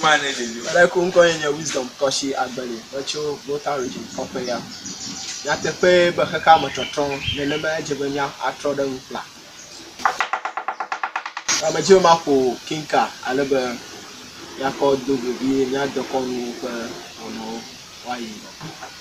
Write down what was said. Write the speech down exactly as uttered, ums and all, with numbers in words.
But I couldn't go in your wisdom because she had belly, but you both are origin, copper. Not the pay, but her camera tron, the image when you are trodden flat. I'm a Joe Mapo, Kinka, I never. Ya called Dubu, not the corner, or no, why?